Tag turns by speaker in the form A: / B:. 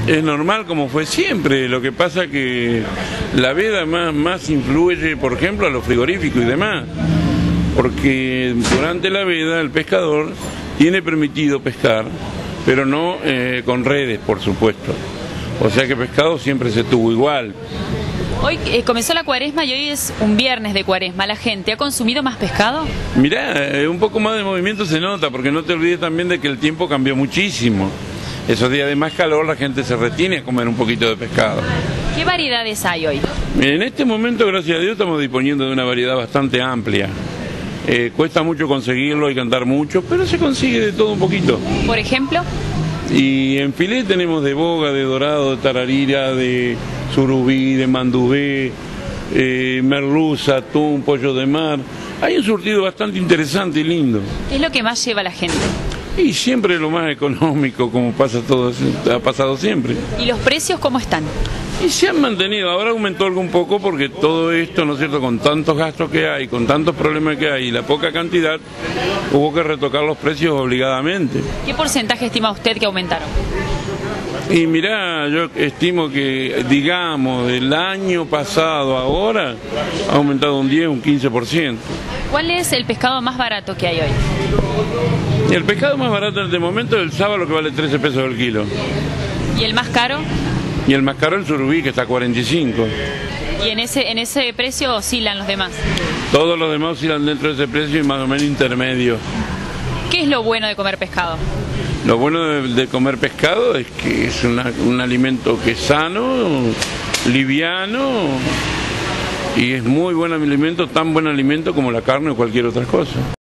A: Es normal como fue siempre, lo que pasa que la veda más influye, por ejemplo, a los frigoríficos y demás, porque durante la veda el pescador tiene permitido pescar, pero no con redes, por supuesto. O sea que pescado siempre se tuvo igual.
B: Hoy comenzó la cuaresma y hoy es un viernes de cuaresma. ¿La gente ha consumido más pescado?
A: Mirá, un poco más de movimiento se nota, porque no te olvides también de que el tiempo cambió muchísimo. Esos días de más calor la gente se retiene a comer un poquito de pescado.
B: ¿Qué variedades hay hoy?
A: En este momento, gracias a Dios, estamos disponiendo de una variedad bastante amplia. Cuesta mucho conseguirlo, hay que andar mucho, pero se consigue de todo un poquito.
B: ¿Por ejemplo?
A: Y en filé tenemos de boga, de dorado, de tararira, de surubí, de mandubé, merluza, atún, pollo de mar. Hay un surtido bastante interesante y lindo.
B: ¿Qué es lo que más lleva la gente?
A: Y siempre lo más económico, como pasa todo, ha pasado siempre.
B: ¿Y los precios cómo están?
A: Y se han mantenido, ahora aumentó algo un poco porque todo esto, ¿no es cierto?, con tantos gastos que hay, con tantos problemas que hay y la poca cantidad, hubo que retocar los precios obligadamente.
B: ¿Qué porcentaje estima usted que aumentaron?
A: Y mirá, yo estimo que, digamos, del año pasado a ahora, ha aumentado un 10, un 15%.
B: ¿Cuál es el pescado más barato que hay hoy?
A: El pescado más barato en este momento es el sábalo, que vale 13 pesos el kilo.
B: ¿Y el más caro?
A: Y el más caro el surubí, que está a 45.
B: ¿Y en ese precio oscilan los demás?
A: Todos los demás oscilan dentro de ese precio y más o menos intermedio.
B: ¿Qué es lo bueno de comer pescado?
A: Lo bueno de comer pescado es que es un alimento que es sano, liviano, y es muy buen alimento, tan buen alimento como la carne o cualquier otra cosa.